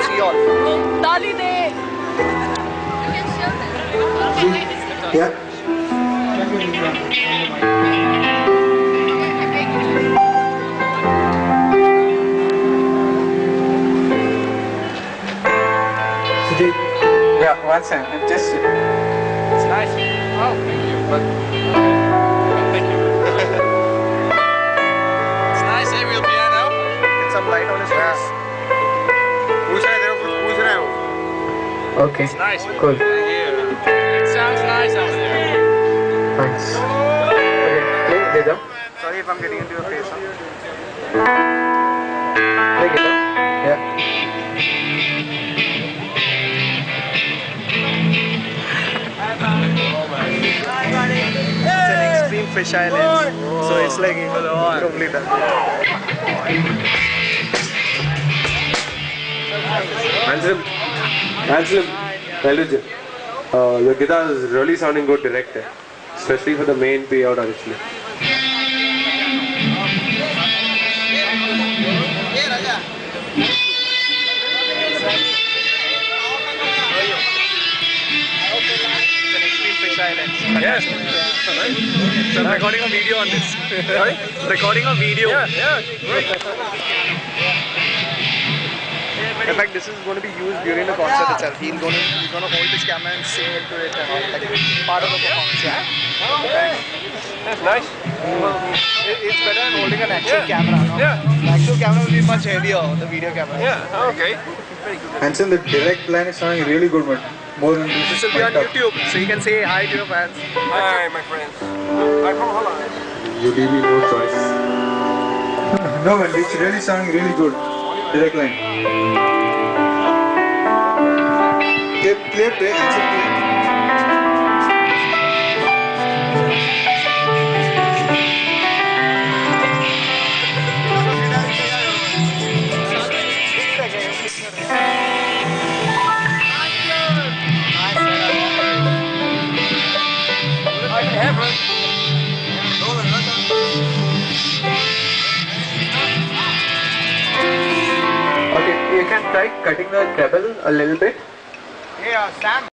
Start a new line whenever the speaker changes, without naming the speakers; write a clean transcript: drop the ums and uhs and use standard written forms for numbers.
See you all.
Tali de.
Yeah. Yeah, one second. Just.
It's nice. Oh, thank you. But thank you. It's nice, eh? Real piano. Get some light on his face.
Okay.
It's nice.
Cool.
Thank you. It sounds nice out there.
Thanks. Okay. Play guitar.
Sorry if I'm getting into your face. Huh?
Play guitar. Yeah.
It's an extreme fish island, so it's like complete.
Anselm, your guitar is really sounding good direct, especially for the main payout actually.
It's an extreme fish island. Yes. So I'm recording a video on this. Sorry? Recording a video. Yeah, great. In fact, this is going to be used during the concert itself. He's going to hold his camera and sing into it and all, like part of the performance. Yeah.
That's nice.
It's better than holding an actual camera. No?
Yeah.
The actual camera will be much heavier. The video camera.
Yeah, okay.
Hanson, the direct line is sounding really good, but more than this.
This will be on YouTube, so you can say hi to your fans.
Hi, my friends. I'm from Holland.
You give me no choice. No, man, it's really sounding really good. Direct line. Play, Hanson, play. Okay, you can try cutting the treble a little bit.
Hey, Sam.